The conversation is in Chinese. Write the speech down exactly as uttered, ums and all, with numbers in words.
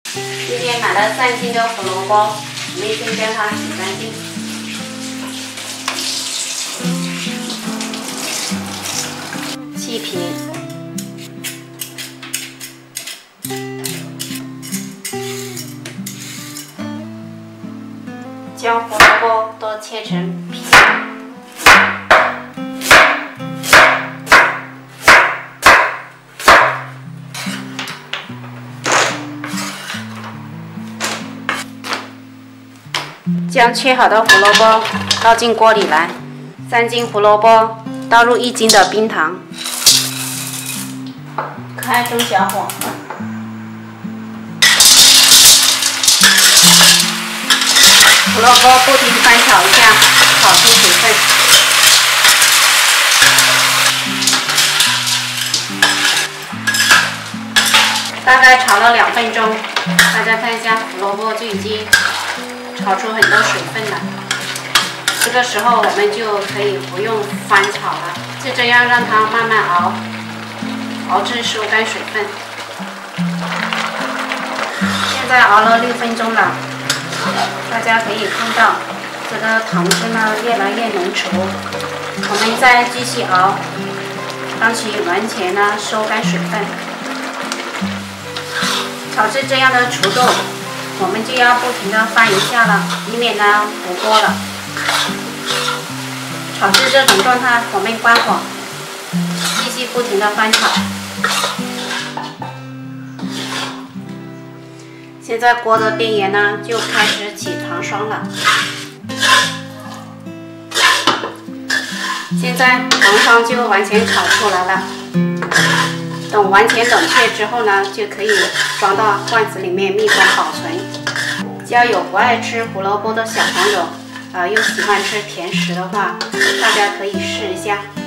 今天买了三斤的胡萝卜，我们先将它洗干净。去皮。将胡萝卜都切成片。 将切好的胡萝卜倒进锅里来，三斤胡萝卜倒入一斤的冰糖，开中小火，胡萝卜不停翻炒一下，炒出水分。大概炒了两分钟，大家看一下，胡萝卜就已经 炒出很多水分了，这个时候我们就可以不用翻炒了，就这样让它慢慢熬，熬至收干水分。现在熬了六分钟了，大家可以看到这个糖汁呢越来越浓稠，我们再继续熬，让其完全呢收干水分。炒至这样的稠度， 我们就要不停的翻一下了，以免呢糊锅了。炒至这种状态，我们关火，继续不停的翻炒。现在锅的边缘呢就开始起糖霜了。现在糖霜就完全烤出来了。 等完全冷却之后呢，就可以装到罐子里面密封保存。只要有不爱吃胡萝卜的小朋友，啊、呃，又喜欢吃甜食的话，大家可以试一下。